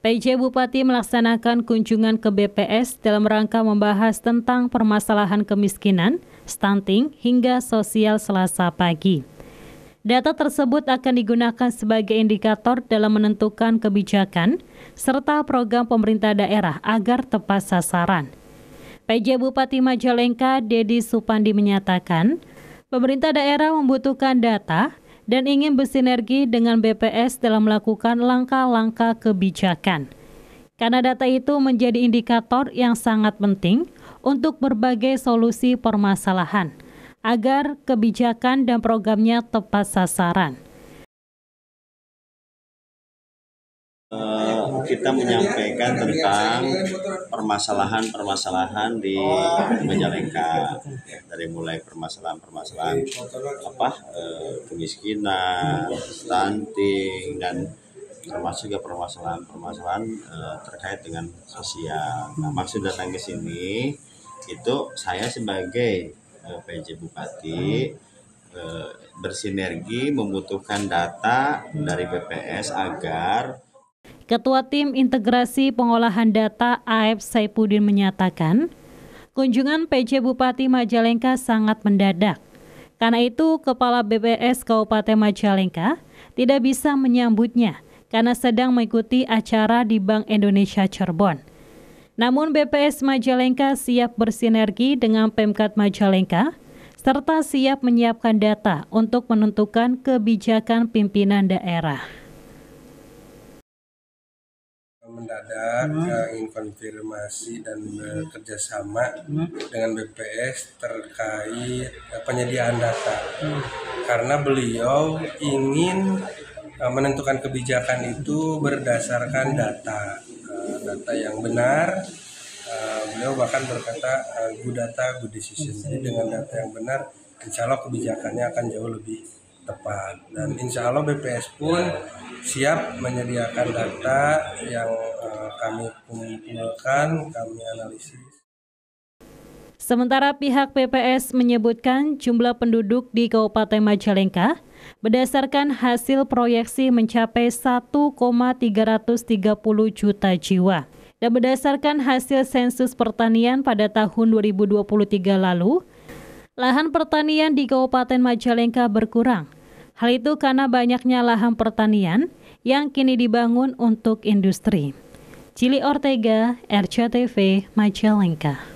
PJ Bupati melaksanakan kunjungan ke BPS dalam rangka membahas tentang permasalahan kemiskinan, stunting, hingga sosial Selasa pagi. Data tersebut akan digunakan sebagai indikator dalam menentukan kebijakan serta program pemerintah daerah agar tepat sasaran. PJ Bupati Majalengka, Dedi Supandi menyatakan, pemerintah daerah membutuhkan data dan ingin bersinergi dengan BPS dalam melakukan langkah-langkah kebijakan. Karena data itu menjadi indikator yang sangat penting untuk berbagai solusi permasalahan, agar kebijakan dan programnya tepat sasaran. Kita menyampaikan tentang permasalahan-permasalahan di Majalengka, dari mulai permasalahan kemiskinan, stunting, dan termasuk juga permasalahan-permasalahan terkait dengan sosial. Nah, maksud datang ke sini itu saya sebagai PJ Bupati bersinergi membutuhkan data dari BPS agar Ketua Tim Integrasi Pengolahan Data AF Saipudin menyatakan, kunjungan PJ Bupati Majalengka sangat mendadak. Karena itu, Kepala BPS Kabupaten Majalengka tidak bisa menyambutnya karena sedang mengikuti acara di Bank Indonesia Cirebon. Namun BPS Majalengka siap bersinergi dengan Pemkab Majalengka serta siap menyiapkan data untuk menentukan kebijakan pimpinan daerah. Mendadak ingin konfirmasi dan bekerjasama dengan BPS terkait penyediaan data, karena beliau ingin menentukan kebijakan itu berdasarkan data yang benar. Beliau bahkan berkata good data, good decision. Jadi dengan data yang benar, insya Allah kebijakannya akan jauh lebih tepat. Dan insya Allah BPS pun siap menyediakan data yang kami kumpulkan, kami analisis. Sementara pihak BPS menyebutkan jumlah penduduk di Kabupaten Majalengka berdasarkan hasil proyeksi mencapai 1,330 juta jiwa. Dan berdasarkan hasil sensus pertanian pada tahun 2023 lalu, lahan pertanian di Kabupaten Majalengka berkurang. Hal itu karena banyaknya lahan pertanian yang kini dibangun untuk industri. Cili Ortega, RCTV, Majalengka.